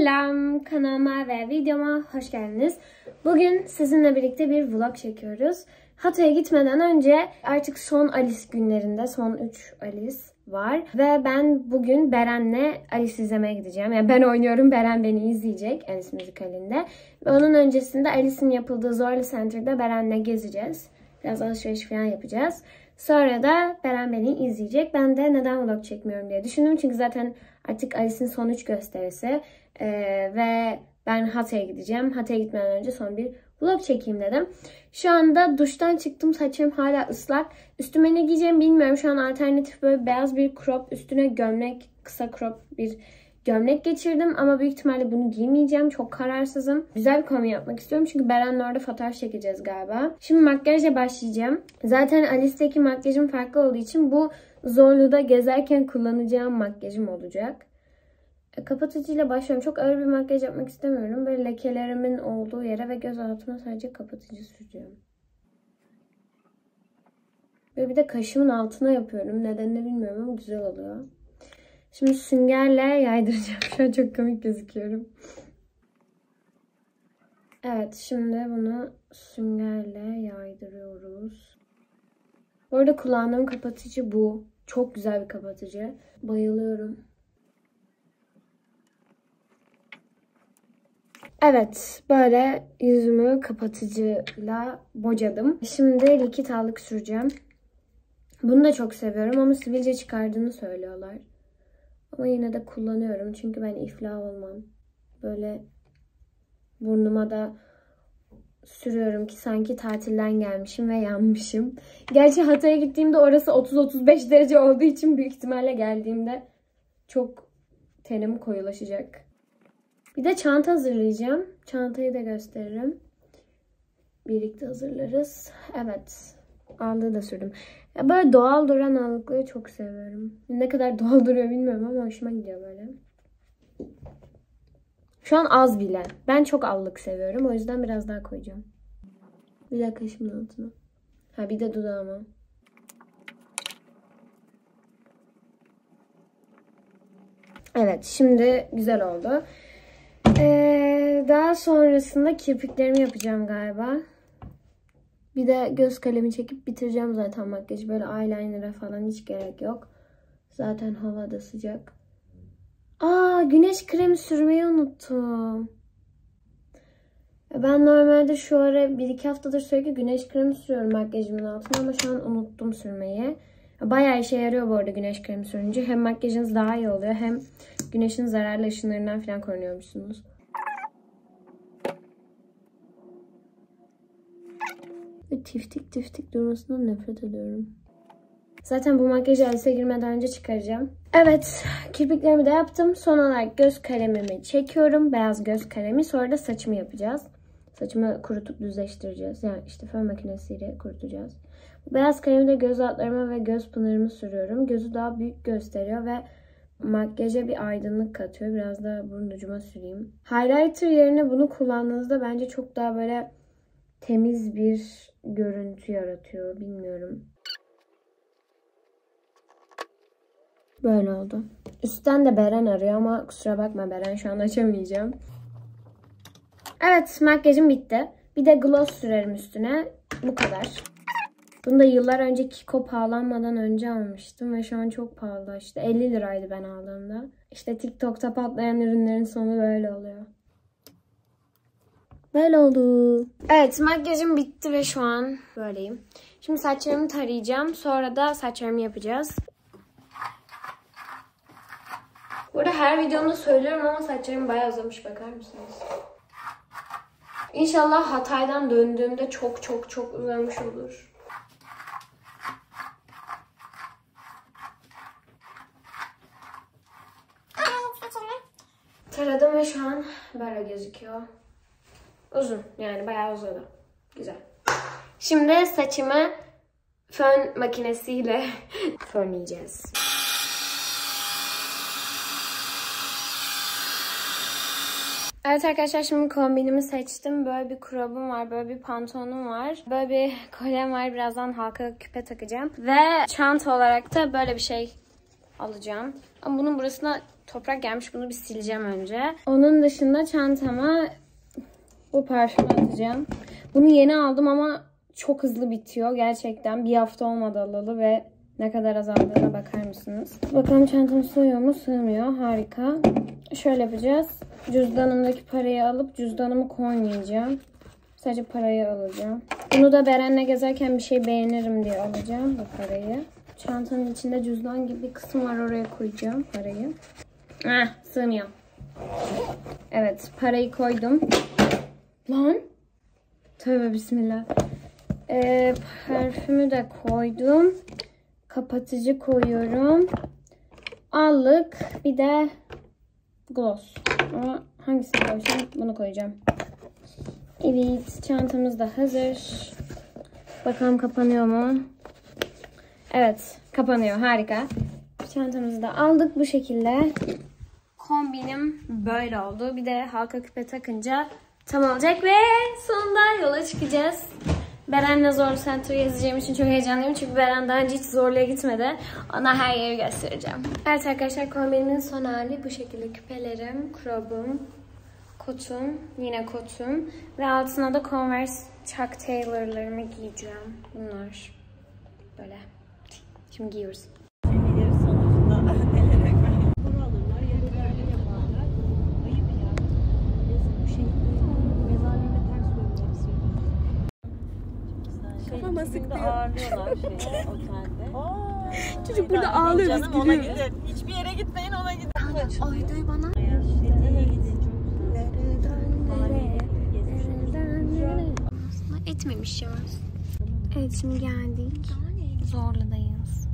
Selam, kanalıma ve videoma hoş geldiniz. Bugün sizinle birlikte bir vlog çekiyoruz. Hatay'a gitmeden önce artık son Alice günlerinde, son 3 Alice var. Ve ben bugün Beren'le Alice izlemeye gideceğim. Yani ben oynuyorum, Beren beni izleyecek Alice müzikalinde. Ve onun öncesinde Alice'in yapıldığı Zorlu Center'da Beren'le gezeceğiz. Biraz alışveriş falan yapacağız. Sonra da Beren beni izleyecek. Ben de neden vlog çekmiyorum diye düşündüm. Çünkü zaten artık Alice'in son 3 gösterisi. Ve ben Hatay'a gideceğim. Hatay'a gitmeden önce son bir vlog çekeyim dedim. Şu anda duştan çıktım. Saçım hala ıslak. Üstüme ne giyeceğimi bilmiyorum. Şu an alternatif böyle beyaz bir crop. Üstüne gömlek, kısa crop bir gömlek geçirdim. Ama büyük ihtimalle bunu giymeyeceğim. Çok kararsızım. Güzel bir kombin yapmak istiyorum. Çünkü Beren'le orada fotoğraf çekeceğiz galiba. Şimdi makyaja başlayacağım. Zaten Alice'deki makyajım farklı olduğu için bu Zorlu'da gezerken kullanacağım makyajım olacak. Kapatıcıyla başlıyorum. Çok ağır bir makyaj yapmak istemiyorum. Böyle lekelerimin olduğu yere ve göz altıma sadece kapatıcı süreceğim. Ve bir de kaşımın altına yapıyorum. Nedenini bilmiyorum ama güzel oluyor. Şimdi süngerle yaydıracağım. Şu an çok komik gözüküyorum. Evet, şimdi bunu süngerle yaydırıyoruz. Bu arada kullandığım kapatıcı bu. Çok güzel bir kapatıcı. Bayılıyorum. Evet, böyle yüzümü kapatıcıyla bocadım. Şimdi likit allık süreceğim. Bunu da çok seviyorum ama sivilce çıkardığını söylüyorlar. Ama yine de kullanıyorum çünkü ben iflah olmam. Böyle burnuma da sürüyorum ki sanki tatilden gelmişim ve yanmışım. Gerçi Hatay'a gittiğimde orası 30-35 derece olduğu için büyük ihtimalle geldiğimde çok tenim koyulaşacak. Bir de çanta hazırlayacağım. Çantayı da gösteririm. Birlikte hazırlarız. Evet. Allığı da sürdüm. Ya böyle doğal duran allıkları çok seviyorum. Ne kadar doğal duruyor bilmiyorum ama hoşuma gidiyor böyle. Şu an az bile. Ben çok allık seviyorum. O yüzden biraz daha koyacağım. Bir de kaşımın altına. Ha bir de dudağıma. Evet. Şimdi güzel oldu. Daha sonrasında kirpiklerimi yapacağım galiba. Bir de göz kalemi çekip bitireceğim zaten makyajı. Böyle eyeliner'a falan hiç gerek yok. Zaten hava da sıcak. Güneş kremi sürmeyi unuttum. Ben normalde şu ara 1-2 haftadır sürekli güneş kremi sürüyorum makyajımın altına ama şu an unuttum sürmeyi. Bayağı işe yarıyor bu arada güneş kremi sürünce. Hem makyajınız daha iyi oluyor hem güneşin zararlı ışınlarından falan korunuyormuşsunuz. Ve tiftik tiftik durmasından nefret ediyorum. Zaten bu makyajı Alice'e girmeden önce çıkaracağım. Evet, kirpiklerimi de yaptım. Son olarak göz kalemimi çekiyorum. Beyaz göz kalemi. Sonra da saçımı yapacağız. Saçımı kurutup düzleştireceğiz. Yani işte fön makinesiyle kurutacağız. Bu beyaz kalemi de göz altlarıma ve göz pınarımı sürüyorum. Gözü daha büyük gösteriyor ve makyaja bir aydınlık katıyor. Biraz da burun ucuma süreyim. Highlighter yerine bunu kullandığınızda bence çok daha böyle temiz bir görüntü yaratıyor. Bilmiyorum. Böyle oldu. Üstten de Beren arıyor ama kusura bakma Beren, şu an açamayacağım. Evet, makyajım bitti. Bir de gloss sürerim üstüne. Bu kadar. Bunu da yıllar önce Kiko pahalanmadan önce almıştım ve şu an çok pahalılaştı. 50 liraydı ben aldığımda. İşte TikTok'ta patlayan ürünlerin sonu böyle oluyor. Böyle oldu. Evet, makyajım bitti ve şu an böyleyim. Şimdi saçlarımı tarayacağım. Sonra da saçlarımı yapacağız. Burada her videomda söylüyorum ama saçlarım bayağı uzamış. Bakar mısınız? İnşallah Hatay'dan döndüğümde çok uzamış olur. Taradım ve şu an böyle gözüküyor. Uzun, yani bayağı uzadı. Güzel. Şimdi saçımı fön makinesiyle fönleyeceğiz. Evet arkadaşlar, şimdi kombinimi seçtim. Böyle bir crop'um var, böyle bir pantolonum var, böyle bir kolyem var. Birazdan halka küpe takacağım. Ve çanta olarak da böyle bir şey alacağım. Ama bunun burasına toprak gelmiş. Bunu bir sileceğim önce. Onun dışında çantama bu parfümü atacağım. Bunu yeni aldım ama çok hızlı bitiyor. Gerçekten bir hafta olmadı alalı ve ne kadar azaldığına bakar mısınız? Bakalım çantam sığıyor mu? Sığmıyor. Harika. Şöyle yapacağız. Cüzdanımdaki parayı alıp cüzdanımı koymayacağım. Sadece parayı alacağım. Bunu da Beren'le gezerken bir şey beğenirim diye alacağım bu parayı. Çantanın içinde cüzdan gibi bir kısım var. Oraya koyacağım parayı. Sığmıyor. Evet. Parayı koydum. Lan. Tövbe bismillah. Parfümü de koydum. Kapatıcı koyuyorum. Allık. Bir de gloss. Ama hangisini koyacağım? Bunu koyacağım. Evet. Çantamız da hazır. Bakalım kapanıyor mu? Evet. Kapanıyor. Harika. Çantamızı da aldık bu şekilde. Kombinim böyle oldu. Bir de halka küpe takınca tam olacak ve sonunda yola çıkacağız. Beren'le Zorlu Center'ı gezeceğim için çok heyecanlıyım. Çünkü Beren daha önce hiç Zorlu'ya gitmedi. Ona her yeri göstereceğim. Evet arkadaşlar, kombinimin son hali bu şekilde. Küpelerim, crobum, kotum, yine kotum ve altına da Converse Chuck Taylor'larımı giyeceğim. Bunlar böyle. Şimdi giyiyoruz. Sıkıntı ağırlıyorlar otelde. Çocuk burada ağlıyor, biz gülüyoruz. Hiçbir yere gitmeyin, ona gidin. Oyduy bana. Etmemiş ya. Evet, şimdi geldik. Zorlu'dayız.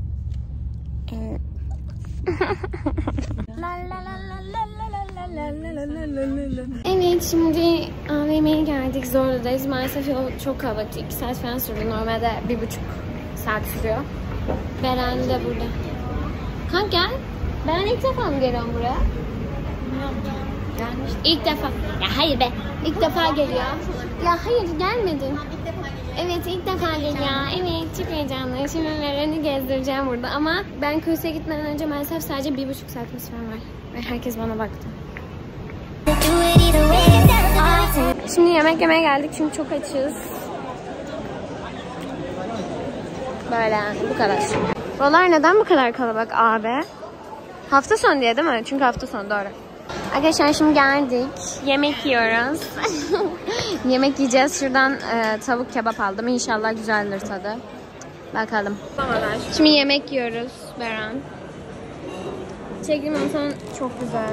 Evet, şimdi AVM'ye geldik. Zorlu'dayız. Maalesef yol çok kalabalık. 2 saat falan sürdü. Normalde 1,5 saat sürüyor. Beren de burada. Kanka gel. Ben ilk defa mı geliyorum buraya? Gelmiş. İlk defa. Ya hayır be. İlk defa geliyor. Ya hayır, gelmedin. Evet, ilk defa geliyor. Evet, çok heyecanlı. Şimdi Beren'i gezdireceğim burada. Ama ben Kuyus'a gitmeden önce maalesef sadece 1,5 saatimiz falan var. Ve herkes bana baktı. Şimdi yemek yemeye geldik çünkü çok açız. Böyle yani, bu kadar. Buralar neden bu kadar kalabalık abi? Hafta sonu diye değil mi? Çünkü hafta sonu, doğru. Arkadaşlar şimdi geldik. Yemek yiyoruz. Yemek yiyeceğiz. Şuradan tavuk kebap aldım. İnşallah güzeldir tadı. Bakalım. Şimdi yemek yiyoruz Beren. Çektiğim insan çok güzel.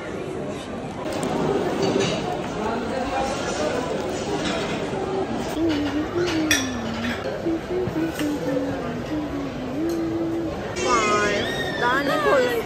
Daha ne koyuyorsun?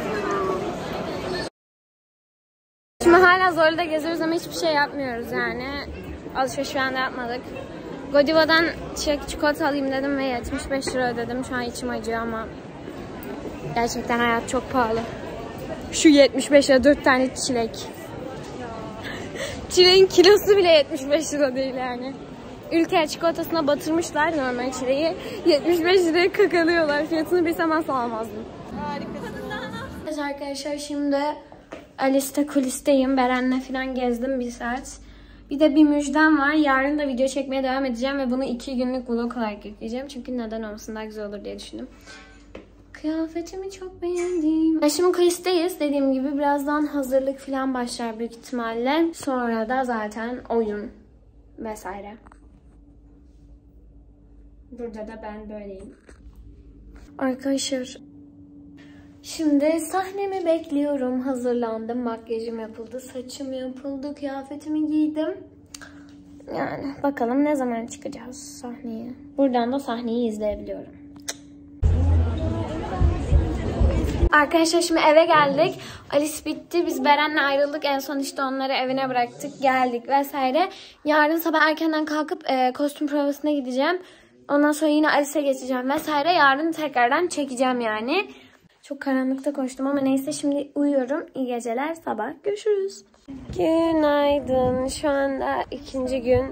Şimdi hala Zorlu'da geziyoruz ama hiçbir şey yapmıyoruz yani. Alışveriş falan da yapmadık. Godiva'dan çikolata alayım dedim ve 75 lira ödedim. Şu an içim acıyor ama gerçekten hayat çok pahalı. Şu 75 lira 4 tane çilek. Çileğin kilosu bile 75 lira değil yani. Ülker çikolatasına batırmışlar normal çileği. 75 liraya kakalıyorlar. Fiyatını bilsem asla almazdım. Evet arkadaşlar, şimdi Alice'te kulisteyim. Beren'le falan gezdim 1 saat. Bir de bir müjdem var. Yarın da video çekmeye devam edeceğim ve bunu 2 günlük vlog olarak yükleyeceğim. Çünkü neden olmasın, daha güzel olur diye düşündüm. Kıyafetimi çok beğendim. Şimdi kulisteyiz. Dediğim gibi birazdan hazırlık falan başlar büyük ihtimalle. Sonra da zaten oyun vesaire. Burada da ben böyleyim. Arkadaşlar, şimdi sahnemi bekliyorum. Hazırlandım. Makyajım yapıldı. Saçım yapıldı. Kıyafetimi giydim. Yani bakalım ne zaman çıkacağız sahneye. Buradan da sahneyi izleyebiliyorum. Arkadaşlar şimdi eve geldik. Alice bitti. Biz Beren'le ayrıldık. En son işte onları evine bıraktık. Geldik vesaire. Yarın sabah erkenden kalkıp kostüm provasına gideceğim. Ondan sonra yine Alice'e geçeceğim vesaire. Yarın tekrardan çekeceğim yani. Çok karanlıkta koştum ama neyse, şimdi uyuyorum. İyi geceler. Sabah görüşürüz. Günaydın. Şu anda 2. gün.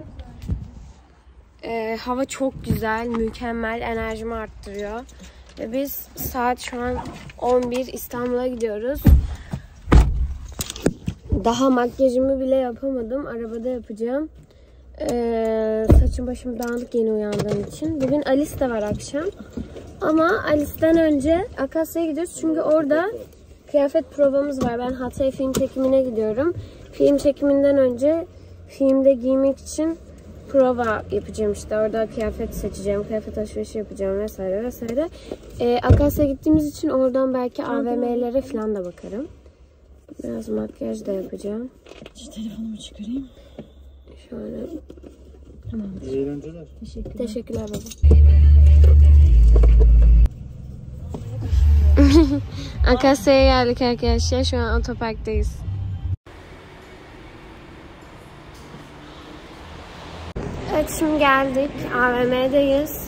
Hava çok güzel. Mükemmel. Enerjimi arttırıyor. Ve biz saat şu an 11, İstanbul'a gidiyoruz. Daha makyajımı bile yapamadım. Arabada yapacağım. Saçım başım dağınık yeni uyandığım için. Bugün Alice de var akşam. Ama Alice'den önce Akasya'ya gidiyoruz. Çünkü orada kıyafet provamız var. Ben Hatay film çekimine gidiyorum. Film çekiminden önce filmde giymek için prova yapacağım işte. Orada kıyafet seçeceğim, kıyafet alışverişi yapacağım vesaire vesaire. Akasya'ya gittiğimiz için oradan belki AVM'lere falan da bakarım. Biraz makyaj da yapacağım. Şu telefonumu çıkarayım. Şöyle. Tamam. İyi eğlenceler. Teşekkürler baba. Akasya'ya geldik arkadaşlar. Şu an otoparktayız. Evet, şimdi geldik. AVM'deyiz.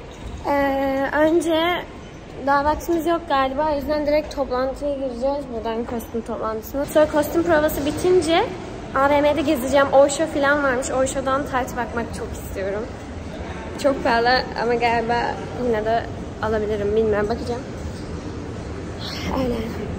Önce daha vaktimiz yok galiba. O yüzden direkt toplantıya gireceğiz. Buradan kostüm toplantısına. Sonra kostüm provası bitince AVM'de gezeceğim. Oysho falan varmış. Oysho'dan tayt bakmak çok istiyorum. Çok pahalı ama galiba yine de alabilirim. Bilmiyorum. Bakacağım. Öyle.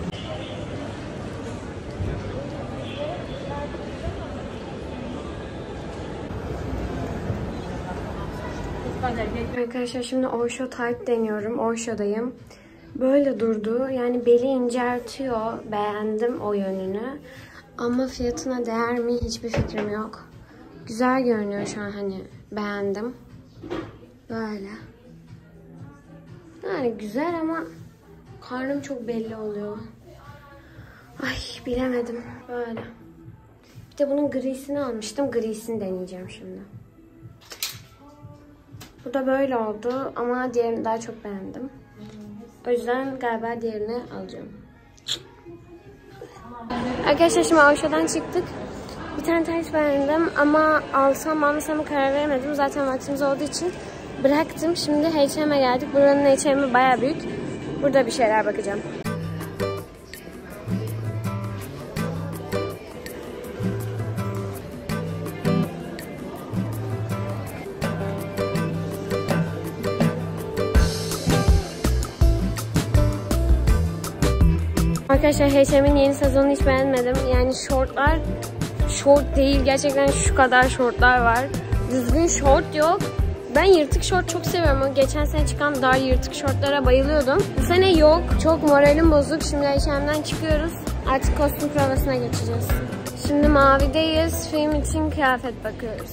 Arkadaşlar şimdi Oysho tight deniyorum. Oysho'dayım. Böyle durdu. Yani beli inceltiyor. Beğendim o yönünü. Ama fiyatına değer mi hiçbir fikrim yok. Güzel görünüyor şu an, hani beğendim. Böyle. Yani güzel ama karnım çok belli oluyor. Ay bilemedim. Böyle. Bir de bunun grisini almıştım. Grisini deneyeceğim şimdi. Bu da böyle oldu ama diğerini daha çok beğendim. O yüzden galiba diğerini alacağım. Arkadaşlar şimdi Oysho'dan çıktık. Bir tane tayt beğendim ama alsam almasam karar veremedim. Zaten vaktimiz olduğu için bıraktım. Şimdi H&M'e geldik. Buranın H&M'i bayağı büyük. Burada bir şeyler bakacağım. Arkadaşlar H&M'in yeni sezonunu hiç beğenmedim. Yani şortlar şort değil. Gerçekten şu kadar şortlar var. Düzgün şort yok. Ben yırtık şort çok seviyorum. O geçen sene çıkan dar yırtık şortlara bayılıyordum. Bu sene yok. Çok moralim bozuk. Şimdi H&M'den çıkıyoruz. Artık kostüm provasına geçeceğiz. Şimdi Mavi'deyiz. Film için kıyafet bakıyoruz.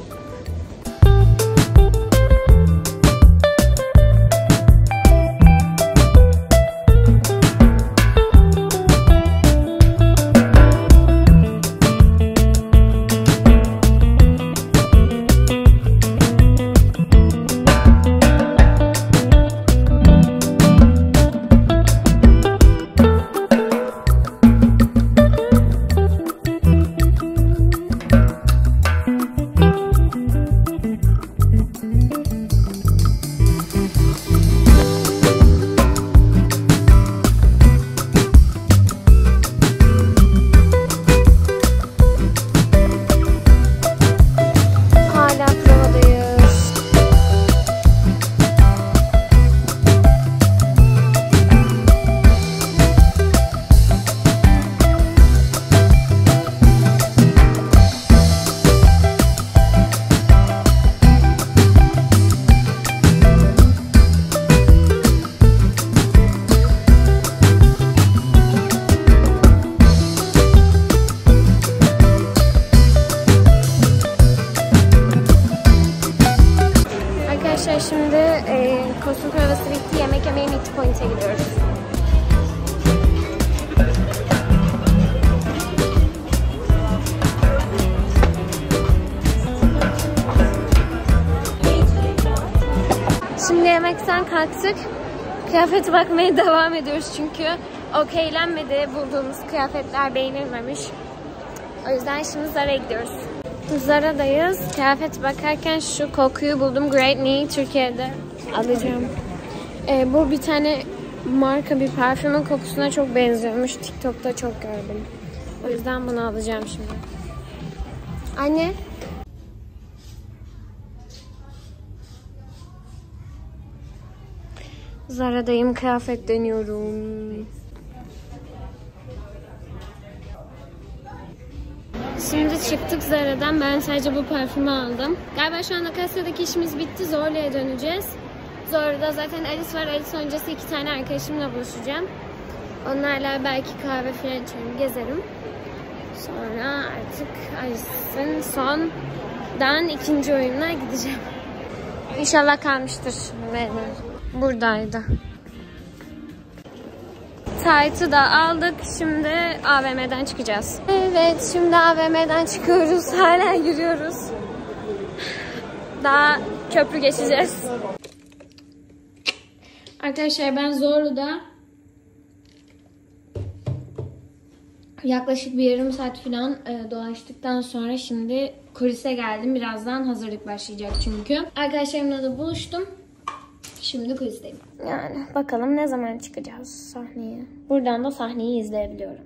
Şimdi kostüm provası bitti. Yemek yemeye Meet Point'e gidiyoruz. Şimdi yemekten kalktık. Kıyafete bakmaya devam ediyoruz çünkü okeylenmedi. Bulduğumuz kıyafetler beğenilmemiş. O yüzden şimdi Zara'ya gidiyoruz. Zara'dayız. Kıyafet bakarken şu kokuyu buldum. Great Knee, Türkiye'de alacağım. Bu bir tane marka bir parfümün kokusuna çok benziyormuş. TikTok'ta çok gördüm. O yüzden bunu alacağım şimdi. Anne. Zara'dayım, kıyafet deniyorum. Şimdi çıktık Zara'dan. Ben sadece bu parfümü aldım. Galiba şu anda kasadaki işimiz bitti. Zorlu'ya döneceğiz. Zorlu'da zaten Alice var. Alice öncesi 2 tane arkadaşımla buluşacağım. Onlarla belki kahve falan içerim, gezerim. Sonra artık Alice'ın sondan 2. oyununa gideceğim. İnşallah kalmıştır. Buradaydı. Tight'ı da aldık. Şimdi AVM'den çıkacağız. Evet, şimdi AVM'den çıkıyoruz. Hala yürüyoruz. Daha köprü geçeceğiz. Arkadaşlar ben Zorlu'da yaklaşık bir yarım saat falan dolaştıktan sonra şimdi kulise geldim. Birazdan hazırlık başlayacak çünkü. Arkadaşlarımla da buluştum. Şimdi kulisteyim. Yani bakalım ne zaman çıkacağız sahneye. Buradan da sahneyi izleyebiliyorum.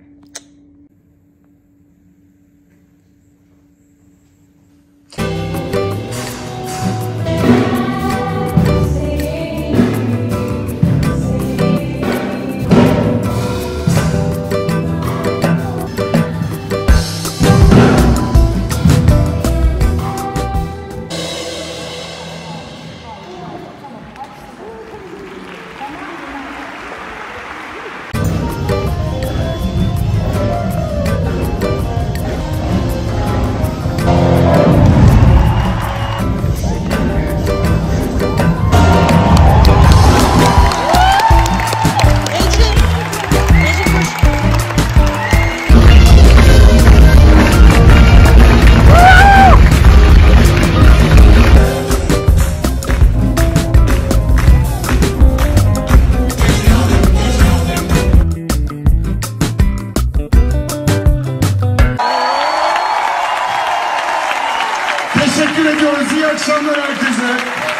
Teşekkür ediyoruz. İyi akşamlar herkese.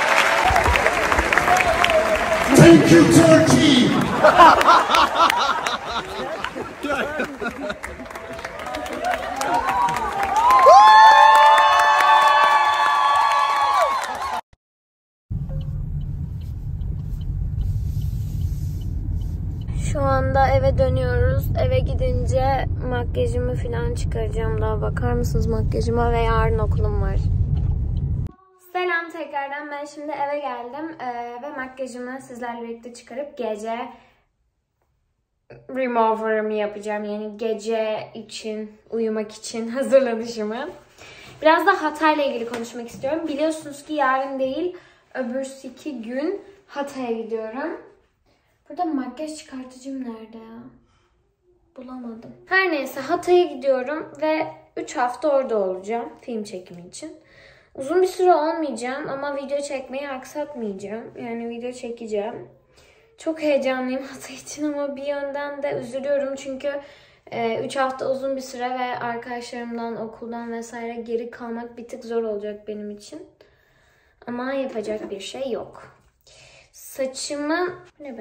Thank you Turkey. Şu anda eve dönüyoruz. Eve gidince makyajımı falan çıkaracağım. Daha bakar mısınız makyajıma ve yarın okulum var. Selam tekrardan. Ben şimdi eve geldim ve makyajımı sizlerle birlikte çıkarıp gece remover'ımı yapacağım. Yani gece için, uyumak için hazırlanışımı. Biraz da Hatay'la ilgili konuşmak istiyorum. Biliyorsunuz ki yarın değil, öbürsü 2 gün Hatay'a gidiyorum. Burada makyaj çıkartıcım nerede ya? Bulamadım. Her neyse Hatay'a gidiyorum ve 3 hafta orada olacağım film çekimi için. Uzun bir süre olmayacağım ama video çekmeyi aksatmayacağım. Yani video çekeceğim. Çok heyecanlıyım Hatay için ama bir yönden de üzülüyorum çünkü 3 hafta uzun bir süre ve arkadaşlarımdan, okuldan vesaire geri kalmak bir tık zor olacak benim için. Ama yapacak bir şey yok. Saçımı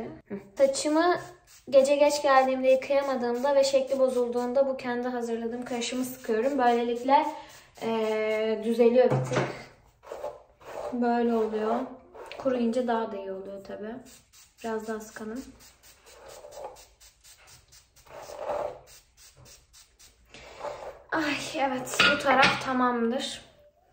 gece geç geldiğimde yıkayamadığımda ve şekli bozulduğunda bu kendi hazırladığım karışımı sıkıyorum. Böylelikle düzeliyor bir tık. Böyle oluyor. Kuruyunca daha da iyi oluyor tabii. Biraz daha sıkalım. Ay evet, bu taraf tamamdır.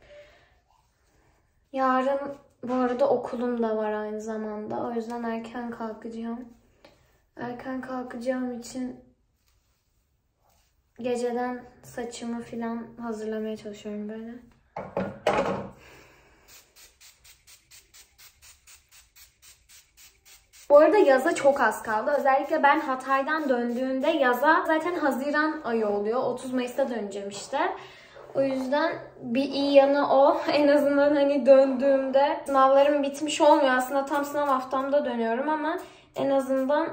Yarın bu arada okulum da var aynı zamanda. O yüzden erken kalkacağım. Erken kalkacağım için geceden saçımı falan hazırlamaya çalışıyorum böyle. Bu arada yaza çok az kaldı. Özellikle ben Hatay'dan döndüğümde yaza zaten Haziran ayı oluyor. 30 Mayıs'ta döneceğim işte. O yüzden bir iyi yanı o. En azından hani döndüğümde sınavlarım bitmiş olmuyor. Aslında tam sınav haftamda dönüyorum ama en azından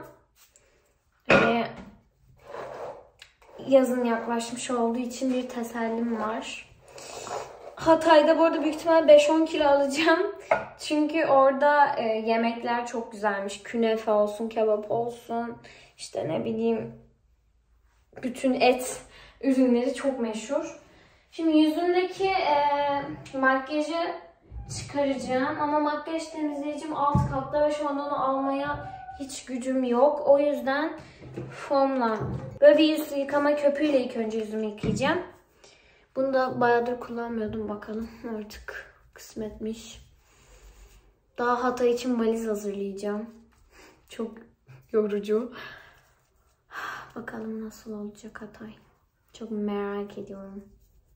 yazın yaklaşmış olduğu için bir tesellim var. Hatay'da bu arada büyük ihtimal 5-10 kilo alacağım. Çünkü orada yemekler çok güzelmiş. Künefe olsun, kebap olsun, işte ne bileyim bütün et ürünleri çok meşhur. Şimdi yüzümdeki makyajı çıkaracağım ama makyaj temizleyicim alt katta ve şu an onu almaya hiç gücüm yok. O yüzden foamla böyle bir yüz yıkama köpüğüyle ilk önce yüzümü yıkayacağım. Bunu da bayağıdır kullanmıyordum. Bakalım artık kısmetmiş. Daha Hatay için valiz hazırlayacağım. Çok yorucu. Bakalım nasıl olacak Hatay. Çok merak ediyorum.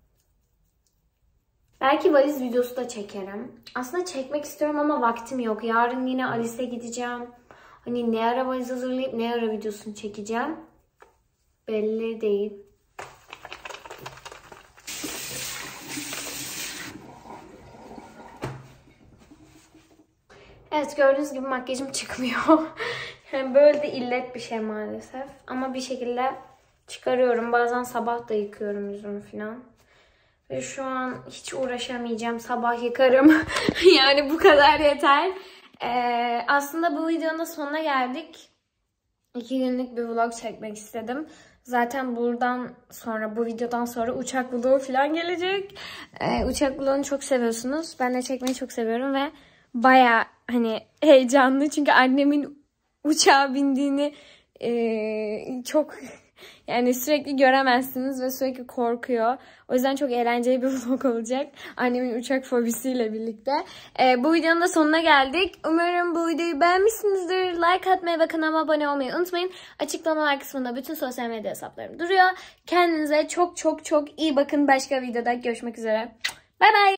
Belki valiz videosu da çekerim. Aslında çekmek istiyorum ama vaktim yok. Yarın yine Alice'e gideceğim. Hani ne ara valiz hazırlayıp ne ara videosunu çekeceğim belli değil. Evet, gördüğünüz gibi makyajım çıkmıyor. Yani böyle de illet bir şey maalesef. Ama bir şekilde çıkarıyorum. Bazen sabah da yıkıyorum yüzümü falan. Ve şu an hiç uğraşamayacağım. Sabah yıkarım. Yani bu kadar yeter. Aslında bu videonun da sonuna geldik. 2 günlük bir vlog çekmek istedim. Zaten buradan sonra, bu videodan sonra uçak vlogu falan gelecek. Uçak vlogunu çok seviyorsunuz. Ben de çekmeyi çok seviyorum ve baya hani heyecanlı. Çünkü annemin uçağa bindiğini çok yani sürekli göremezsiniz ve sürekli korkuyor. O yüzden çok eğlenceli bir vlog olacak. Annemin uçak fobisiyle birlikte. Bu videonun da sonuna geldik. Umarım bu videoyu beğenmişsinizdir. Like atmayı ve kanalıma abone olmayı unutmayın. Açıklamalar kısmında bütün sosyal medya hesaplarım duruyor. Kendinize çok çok çok iyi bakın. Başka videoda görüşmek üzere. Bay bay.